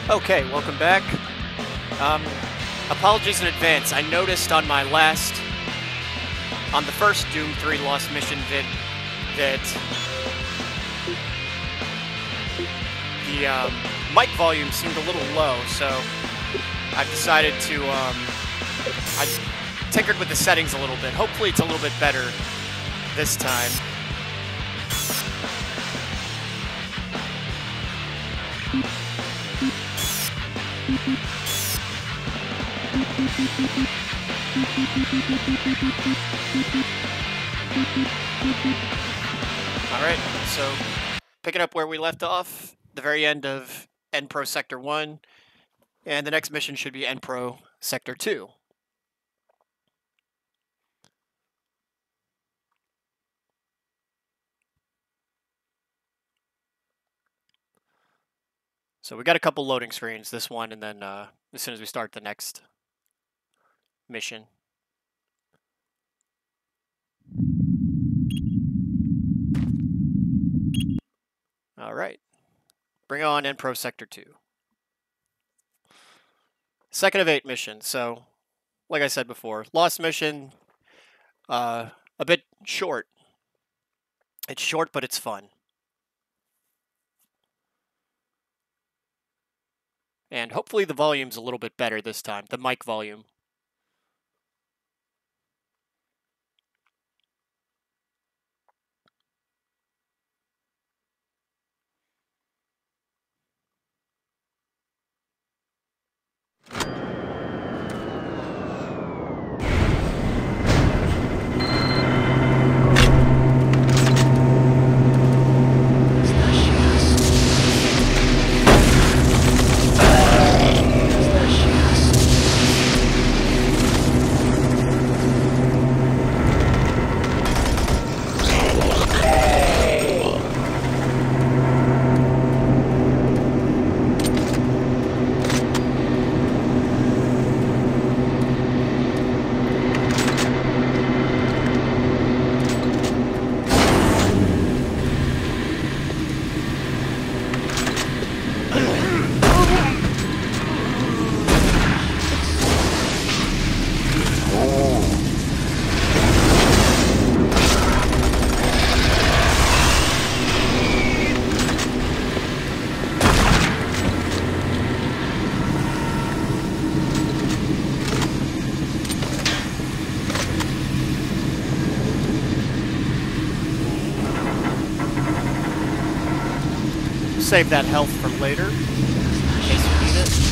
Okay, welcome back. Apologies in advance. I noticed on my on the first Doom 3 Lost Mission vid, that the mic volume seemed a little low, so I've decided to, I tinkered with the settings a little bit. Hopefully it's a little bit better this time. Alright, so picking up where we left off, the very end of EnPro Sector 1, and the next mission should be EnPro Sector 2. So we got a couple loading screens, this one, and then as soon as we start the next mission. All right, bring on EnPro Sector 2. Second of 8 missions. So, like I said before, Lost Mission, a bit short. It's short, but it's fun. And hopefully the volume's a little bit better this time, the mic volume. Save that health for later, in case you need it.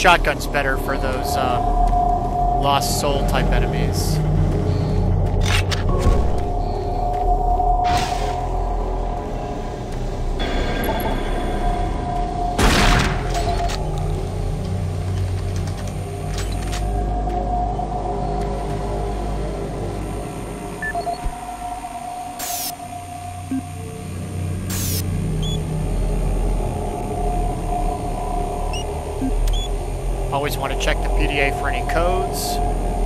shotgun's better for those lost soul type enemies. Always want to check the PDA for any codes.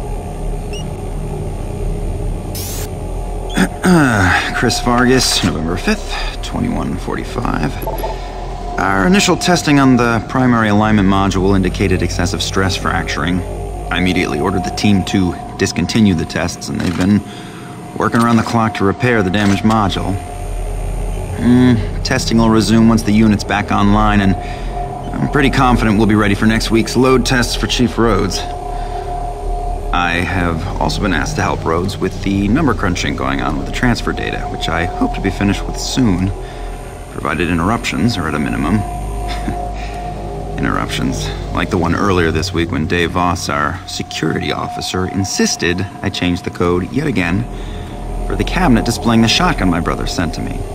Chris Vargas, November 5th, 2145. Our initial testing on the primary alignment module indicated excessive stress fracturing. I immediately ordered the team to discontinue the tests, and they've been working around the clock to repair the damaged module. Testing will resume once the unit's back online, and I'm pretty confident we'll be ready for next week's load tests for Chief Rhodes. I have also been asked to help Rhodes with the number crunching going on with the transfer data, which I hope to be finished with soon, provided interruptions are at a minimum. Interruptions, like the one earlier this week when Dave Voss, our security officer, insisted I change the code yet again for the cabinet displaying the shotgun my brother sent to me.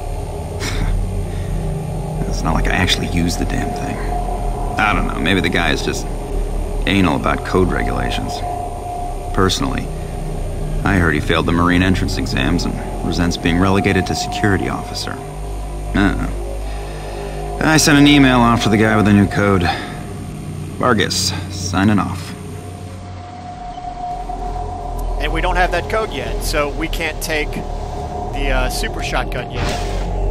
It's not like I actually used the damn thing. I don't know, maybe the guy is just anal about code regulations. Personally, I heard he failed the Marine entrance exams and resents being relegated to security officer. I sent an email off to the guy with the new code. Vargas, signing off. And we don't have that code yet, so we can't take the super shotgun yet.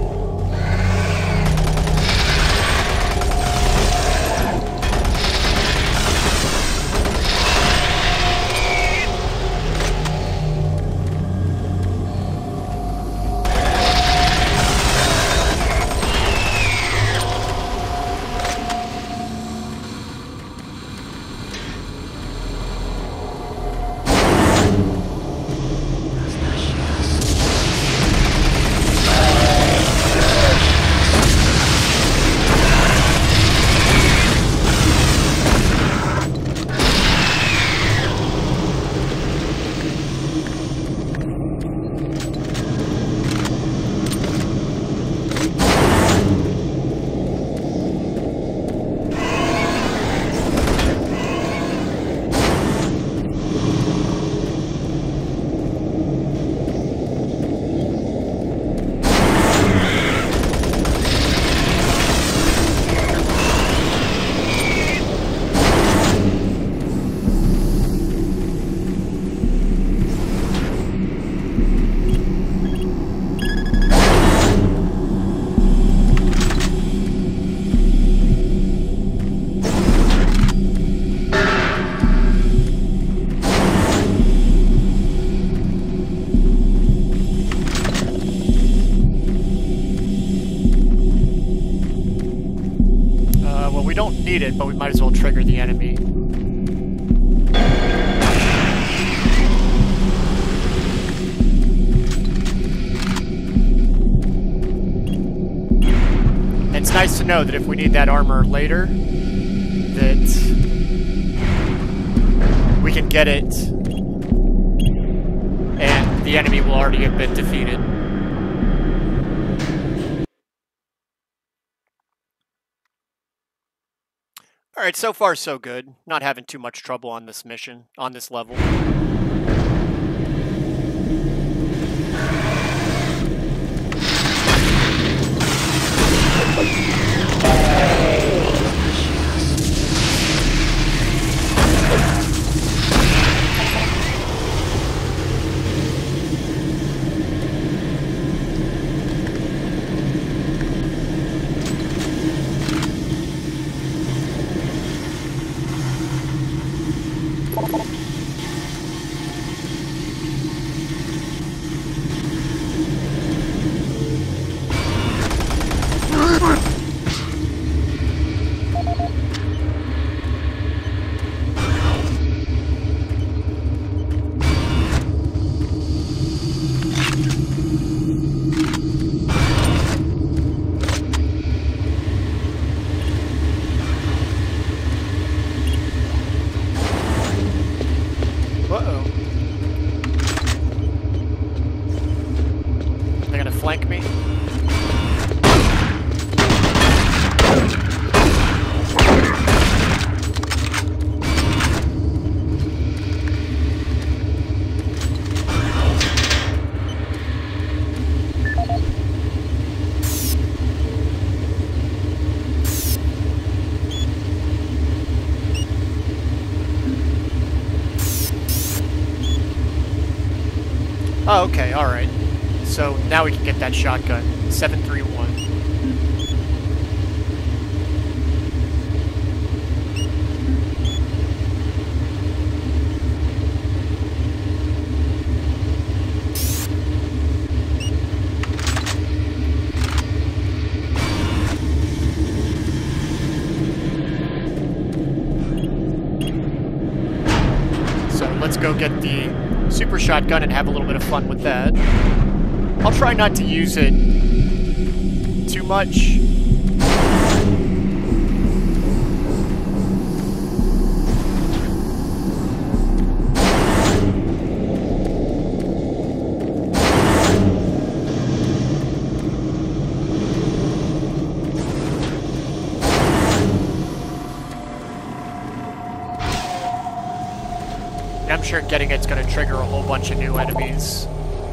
We don't need it, but we might as well trigger the enemy. And it's nice to know that if we need that armor later, that we can get it, and the enemy will already have been defeated. Alright, so far so good. Not having too much trouble on this mission, on this level. Oh, okay, alright. So now we can get that shotgun. 731. Let's go get the super shotgun and have a little bit of fun with that. I'll try not to use it too much. I'm sure getting it's going to trigger a whole bunch of new enemies.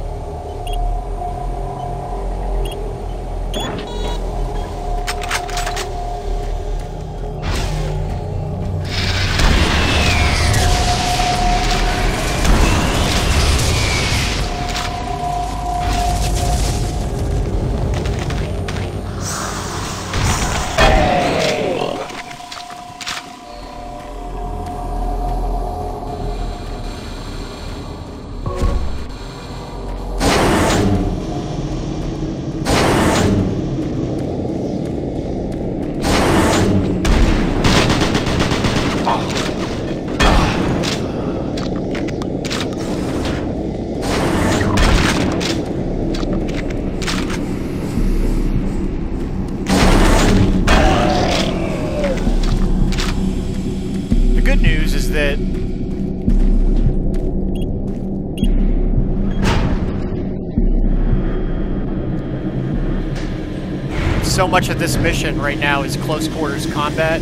So much of this mission right now is close quarters combat.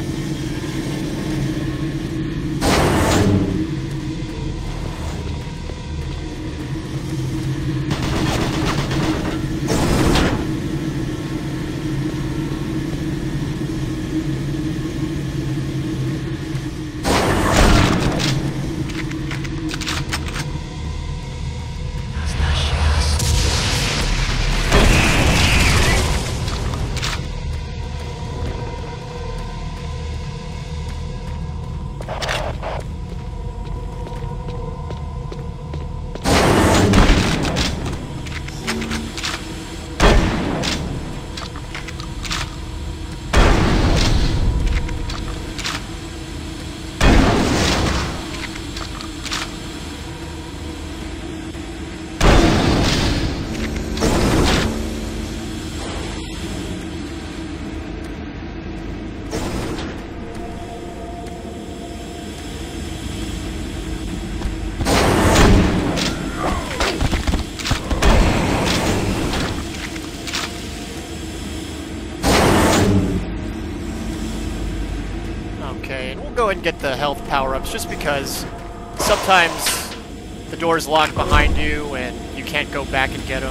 Go ahead and get the health power-ups, just because sometimes the door's locked behind you and you can't go back and get them.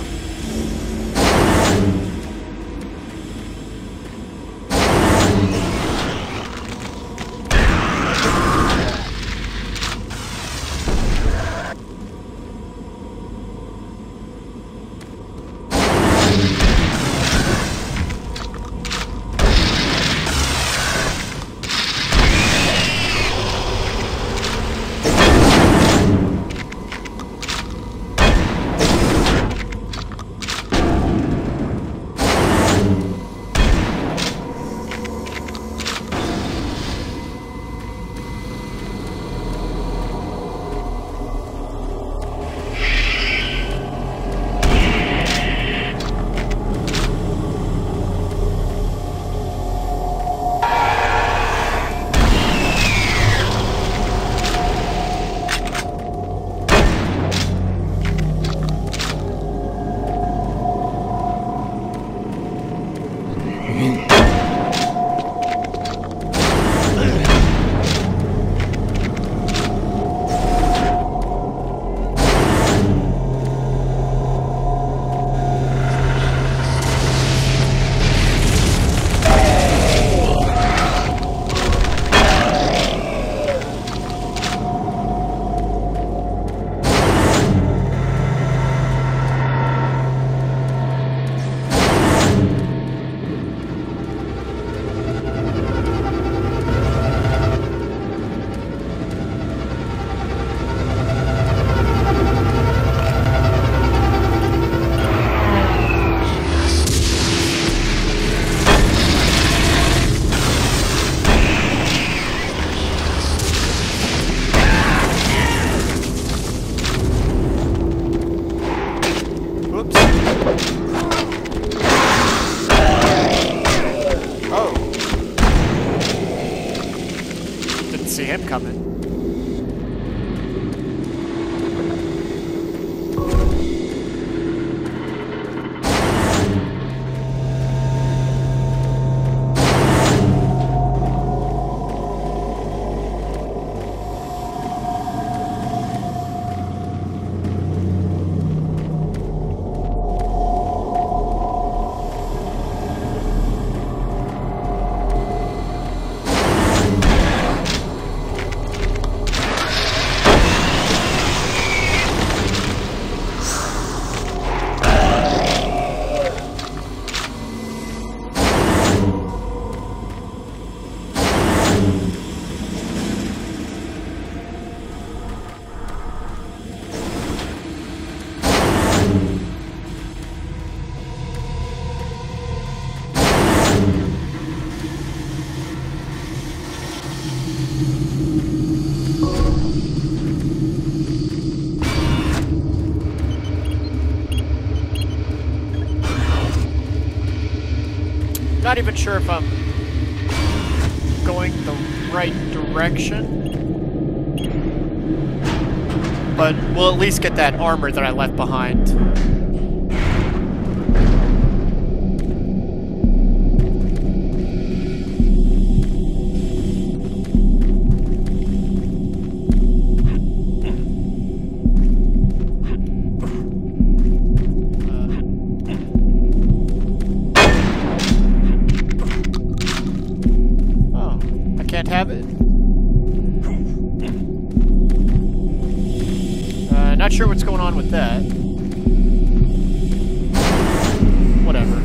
am coming. Not even sure if I'm going the right direction, but we'll at least get that armor that I left behind. Have it. Not sure what's going on with that. Whatever.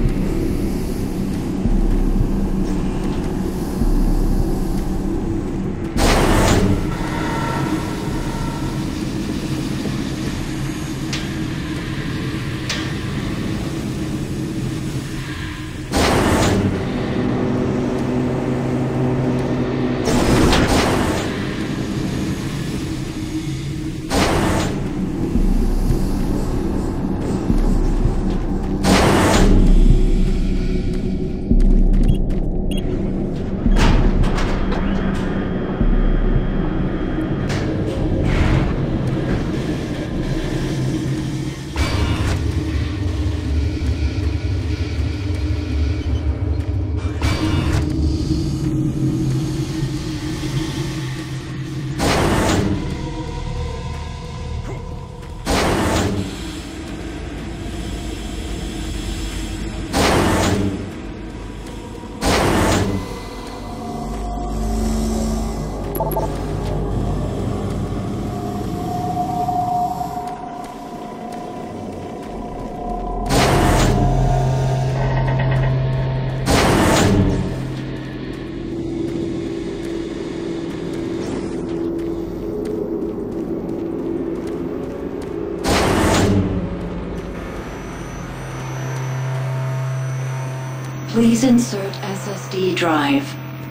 Please insert SSD drive.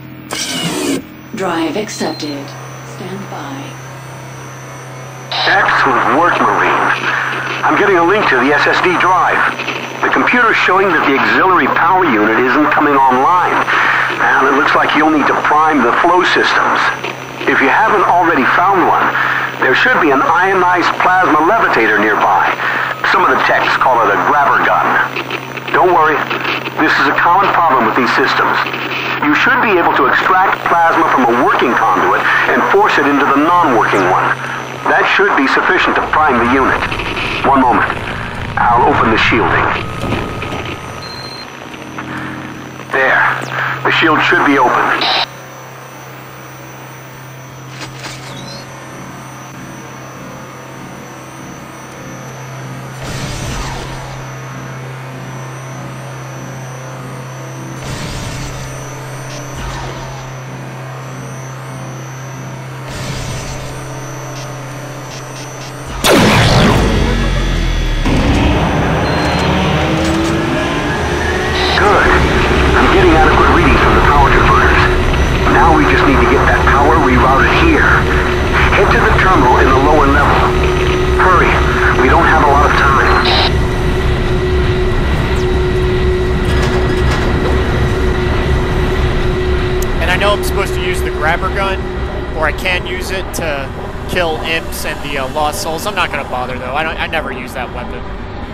Drive accepted. Stand by. Excellent work, Marine. I'm getting a link to the SSD drive. The computer's showing that the auxiliary power unit isn't coming online, and it looks like you'll need to prime the flow systems. If you haven't already found one, there should be an ionized plasma levitator nearby. Some of the techs call it a grabber gun. Don't worry, this is a common problem with these systems. You should be able to extract plasma from a working conduit and force it into the non-working one. That should be sufficient to prime the unit. One moment. I'll open the shielding. There. The shield should be open. I'm supposed to use the grabber gun, Or I can use it to kill imps and the lost souls. I'm not gonna bother though. I never use that weapon.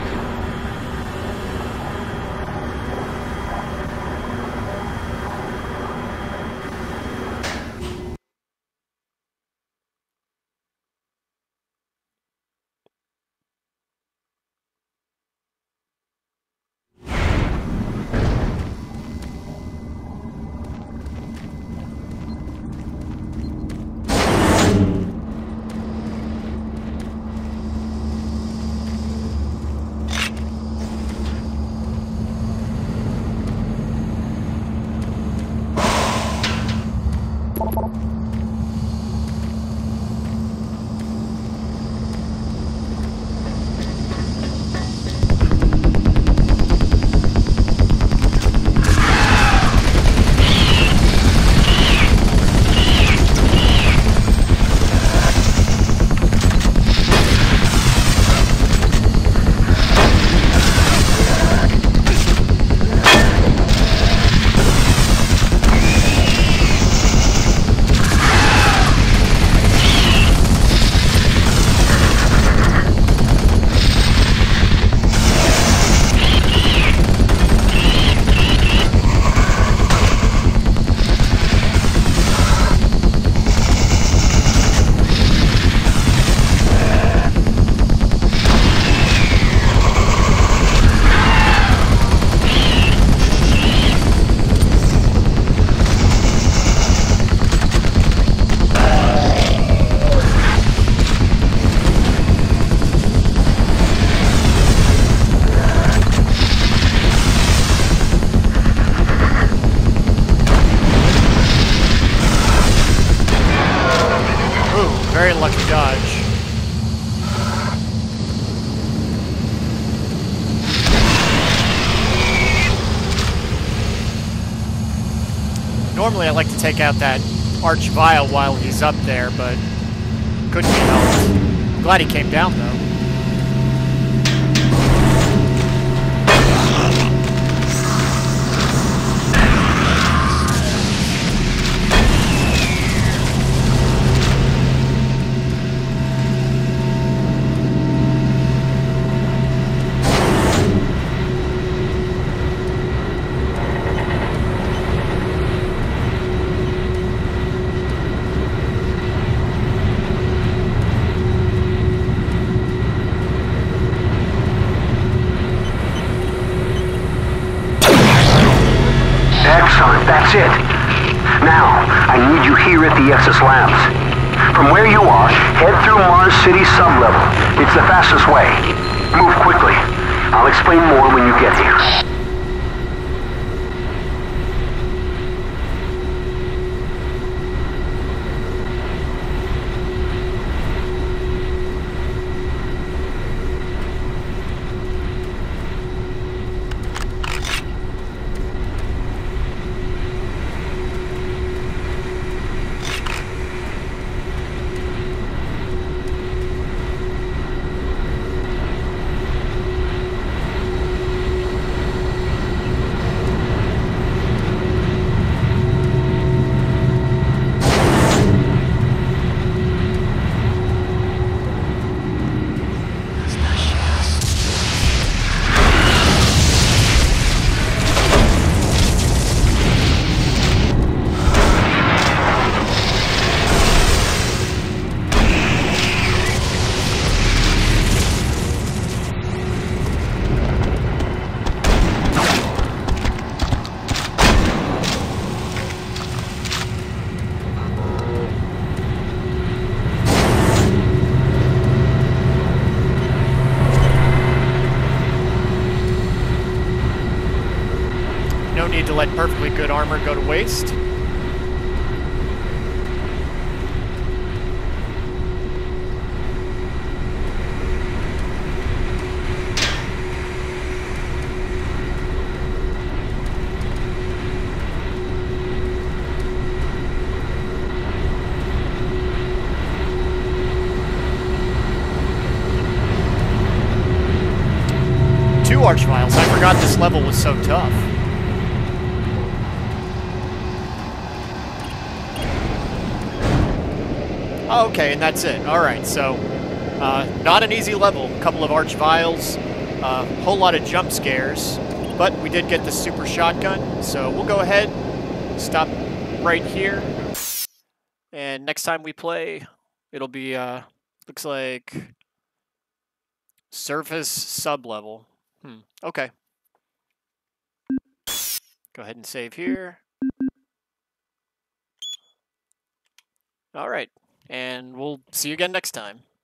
Very lucky dodge. Normally I like to take out that Archvile while he's up there, but couldn't be helped. I'm glad he came down though. That's it. Now, I need you here at the SS Labs. From where you are, head through Mars City sublevel. It's the fastest way. Move quickly. I'll explain more when you get here. Need to let perfectly good armor go to waste. Two Archviles. I forgot this level was so tough. Oh, okay, and that's it. All right, so not an easy level. A couple of arch vials, a whole lot of jump scares, but we did get the super shotgun. So we'll go ahead, stop right here, and next time we play, it'll be looks like surface sub-level. Okay. Go ahead and save here. All right, and we'll see you again next time.